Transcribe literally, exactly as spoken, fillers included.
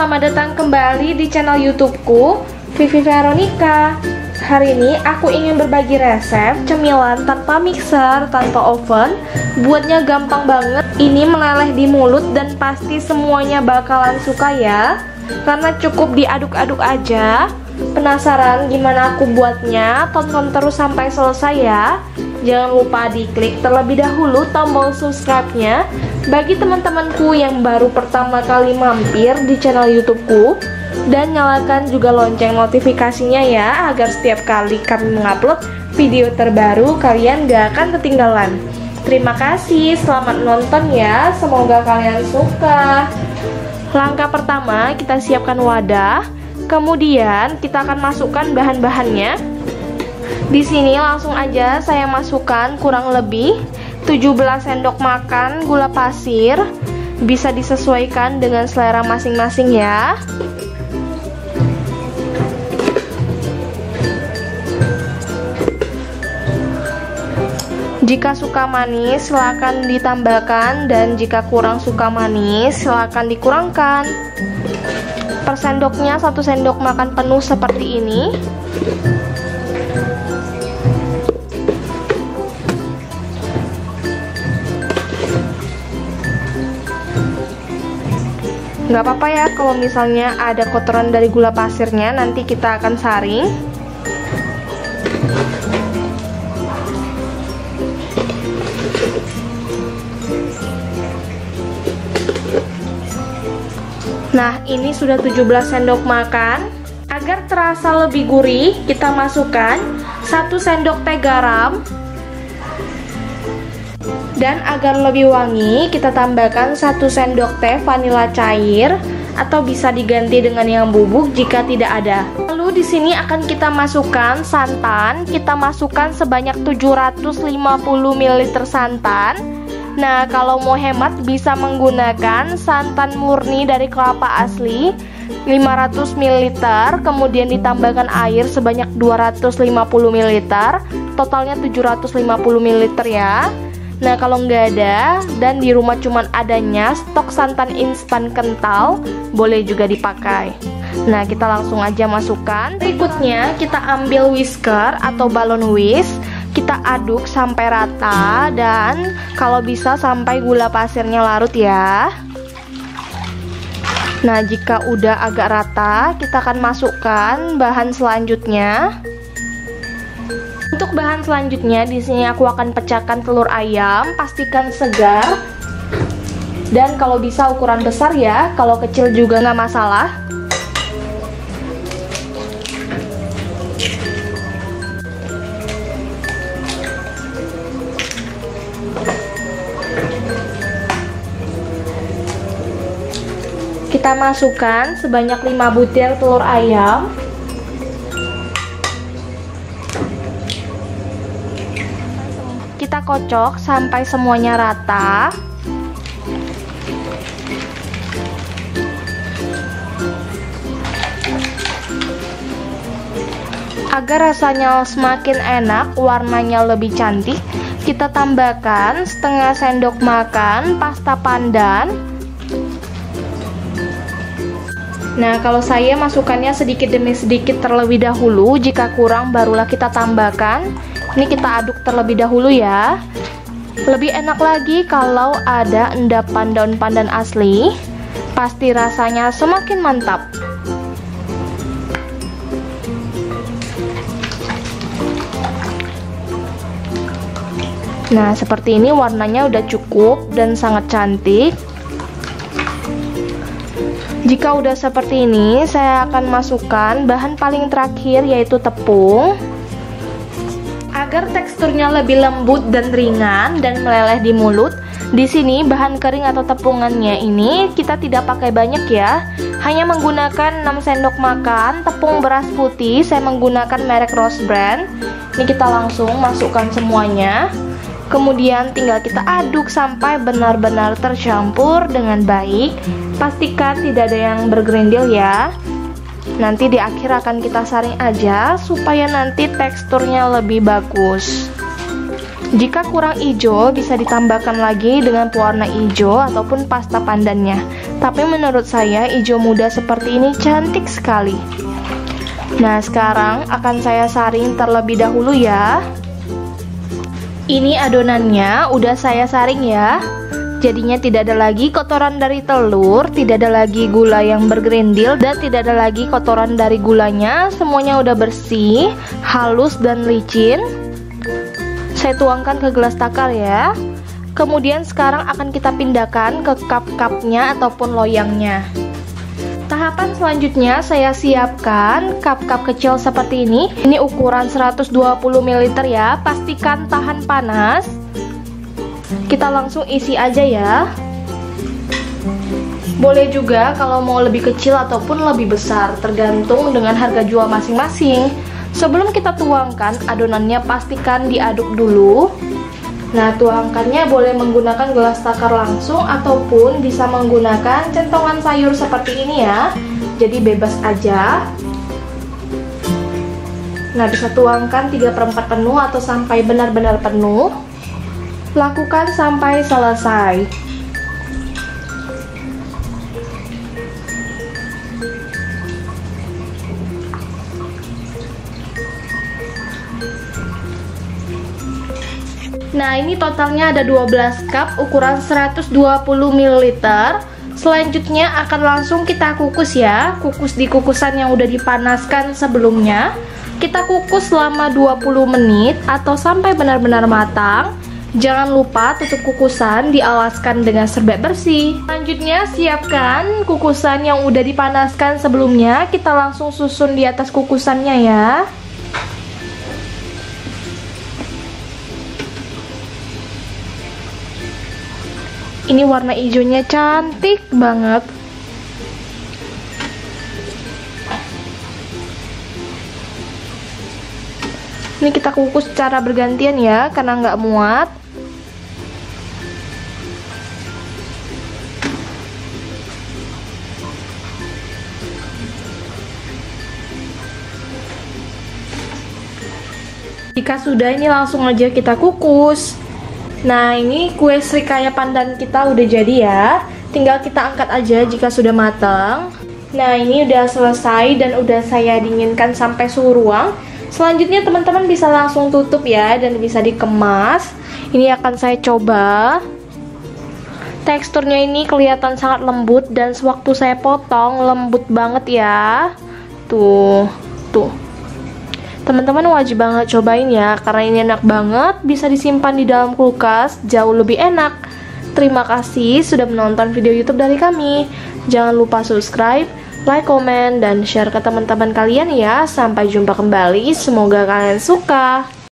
selamat datang kembali di channel YouTubeku, Vivi Veronica. Hari ini aku ingin berbagi resep cemilan tanpa mixer, tanpa oven. Buatnya gampang banget. Ini meleleh di mulut dan pasti semuanya bakalan suka ya. Karena cukup diaduk-aduk aja. Penasaran gimana aku buatnya? Tonton terus sampai selesai ya. Jangan lupa diklik terlebih dahulu tombol subscribe-nya. Bagi teman-temanku yang baru pertama kali mampir di channel YouTubeku, dan nyalakan juga lonceng notifikasinya ya, agar setiap kali kami mengupload video terbaru kalian gak akan ketinggalan. Terima kasih, selamat nonton ya, semoga kalian suka. Langkah pertama, kita siapkan wadah. Kemudian kita akan masukkan bahan-bahannya. Di sini langsung aja saya masukkan kurang lebih tujuh belas sendok makan gula pasir. Bisa disesuaikan dengan selera masing-masing ya. Jika suka manis silakan ditambahkan, dan jika kurang suka manis silakan dikurangkan. Per sendoknya satu sendok makan penuh seperti ini. Nggak apa-apa ya kalau misalnya ada kotoran dari gula pasirnya, nanti kita akan saring. Nah, ini sudah tujuh belas sendok makan. Agar terasa lebih gurih, kita masukkan satu sendok teh garam. Dan agar lebih wangi, kita tambahkan satu sendok teh vanila cair, atau bisa diganti dengan yang bubuk jika tidak ada. Lalu di sini akan kita masukkan santan. Kita masukkan sebanyak tujuh ratus lima puluh mililiter santan. Nah, kalau mau hemat bisa menggunakan santan murni dari kelapa asli lima ratus mililiter, kemudian ditambahkan air sebanyak dua ratus lima puluh mililiter, totalnya tujuh ratus lima puluh mililiter ya. Nah, kalau nggak ada dan di rumah cuman adanya stok santan instan kental, boleh juga dipakai. Nah, kita langsung aja masukkan. Berikutnya kita ambil whisker atau balon whisk. Kita aduk sampai rata, dan kalau bisa sampai gula pasirnya larut ya. Nah, jika udah agak rata, kita akan masukkan bahan selanjutnya. Untuk bahan selanjutnya, di sini aku akan pecahkan telur ayam, pastikan segar. Dan kalau bisa ukuran besar ya, kalau kecil juga nggak masalah. Kita masukkan sebanyak lima butir telur ayam. Kita kocok sampai semuanya rata. Agar rasanya semakin enak, warnanya lebih cantik, kita tambahkan setengah sendok makan pasta pandan. Nah, kalau saya masukkannya sedikit demi sedikit terlebih dahulu. Jika kurang barulah kita tambahkan. Ini kita aduk terlebih dahulu ya. Lebih enak lagi kalau ada endapan daun pandan asli. Pasti rasanya semakin mantap. Nah, seperti ini warnanya udah cukup dan sangat cantik. Jika udah seperti ini, saya akan masukkan bahan paling terakhir, yaitu tepung. Agar teksturnya lebih lembut dan ringan dan meleleh di mulut, di sini bahan kering atau tepungannya ini kita tidak pakai banyak ya. Hanya menggunakan enam sendok makan tepung beras putih. Saya menggunakan merek Rose Brand. Ini kita langsung masukkan semuanya. Kemudian tinggal kita aduk sampai benar-benar tercampur dengan baik. Pastikan tidak ada yang bergerindil ya. Nanti di akhir akan kita saring aja supaya nanti teksturnya lebih bagus. Jika kurang hijau bisa ditambahkan lagi dengan pewarna hijau ataupun pasta pandannya. Tapi menurut saya hijau muda seperti ini cantik sekali. Nah, sekarang akan saya saring terlebih dahulu ya. Ini adonannya udah saya saring ya. Jadinya tidak ada lagi kotoran dari telur, tidak ada lagi gula yang bergerindil, dan tidak ada lagi kotoran dari gulanya. Semuanya udah bersih, halus dan licin. Saya tuangkan ke gelas takar ya. Kemudian sekarang akan kita pindahkan ke cup-cupnya ataupun loyangnya. Tahapan selanjutnya saya siapkan cup-cup kecil seperti ini. Ini ukuran seratus dua puluh mililiter ya. Pastikan tahan panas. Kita langsung isi aja ya. Boleh juga kalau mau lebih kecil ataupun lebih besar, tergantung dengan harga jual masing-masing. Sebelum kita tuangkan adonannya, pastikan diaduk dulu. Nah, tuangkannya boleh menggunakan gelas takar langsung ataupun bisa menggunakan centongan sayur seperti ini ya. Jadi bebas aja. Nah, bisa tuangkan tiga per empat penuh atau sampai benar-benar penuh. Lakukan sampai selesai. Nah, ini totalnya ada dua belas cup ukuran seratus dua puluh mililiter. Selanjutnya akan langsung kita kukus ya. Kukus di kukusan yang udah dipanaskan sebelumnya. Kita kukus selama dua puluh menit atau sampai benar-benar matang. Jangan lupa tutup kukusan, dialaskan dengan serbet bersih. Selanjutnya siapkan kukusan yang udah dipanaskan sebelumnya. Kita langsung susun di atas kukusannya ya. Ini warna hijaunya cantik banget. Ini kita kukus secara bergantian ya, karena nggak muat. Jika sudah, ini langsung aja kita kukus. Nah, ini kue srikaya pandan kita udah jadi ya. Tinggal kita angkat aja jika sudah matang. Nah, ini udah selesai dan udah saya dinginkan sampai suhu ruang. Selanjutnya teman-teman bisa langsung tutup ya dan bisa dikemas. Ini akan saya coba. Teksturnya ini kelihatan sangat lembut dan sewaktu saya potong lembut banget ya. Tuh, tuh. Teman-teman wajib banget cobain ya, karena ini enak banget, bisa disimpan di dalam kulkas, jauh lebih enak. Terima kasih sudah menonton video YouTube dari kami. Jangan lupa subscribe, like, komen, dan share ke teman-teman kalian ya. Sampai jumpa kembali, semoga kalian suka.